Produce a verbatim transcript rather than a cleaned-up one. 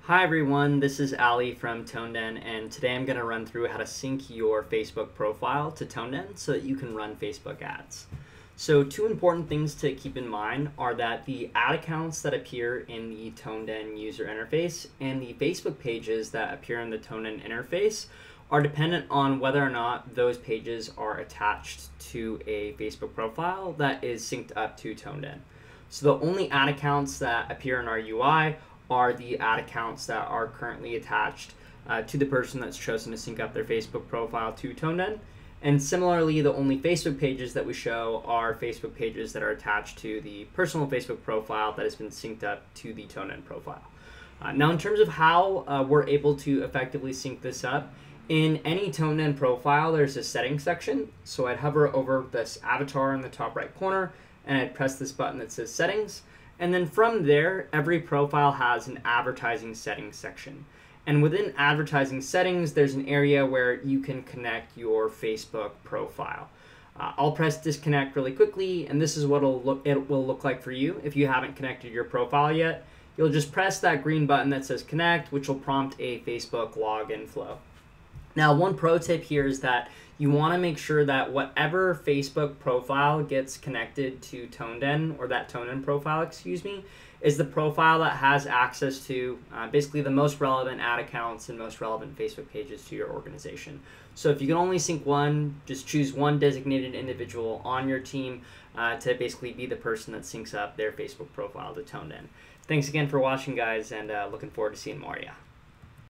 Hi everyone, this is Ali from ToneDen, and today I'm going to run through how to sync your Facebook profile to ToneDen so that you can run Facebook ads. So two important things to keep in mind are that the ad accounts that appear in the ToneDen user interface and the Facebook pages that appear in the ToneDen interface are dependent on whether or not those pages are attached to a Facebook profile that is synced up to ToneDen. So the only ad accounts that appear in our U I are the ad accounts that are currently attached uh, to the person that's chosen to sync up their Facebook profile to ToneDen. And similarly, the only Facebook pages that we show are Facebook pages that are attached to the personal Facebook profile that has been synced up to the ToneDen profile. Uh, now, in terms of how uh, we're able to effectively sync this up, in any ToneDen profile, there's a settings section. So I'd hover over this avatar in the top right corner, and I'd press this button that says settings. And then from there, every profile has an advertising settings section. And within advertising settings, there's an area where you can connect your Facebook profile. Uh, I'll press disconnect really quickly, and this is what it'll look, it will look like for you if you haven't connected your profile yet. You'll just press that green button that says connect, which will prompt a Facebook login flow. Now, one pro tip here is that you want to make sure that whatever Facebook profile gets connected to ToneDen, or that ToneDen profile, excuse me, is the profile that has access to uh, basically the most relevant ad accounts and most relevant Facebook pages to your organization. So if you can only sync one, just choose one designated individual on your team uh, to basically be the person that syncs up their Facebook profile to ToneDen. Thanks again for watching, guys, and uh, looking forward to seeing more of you.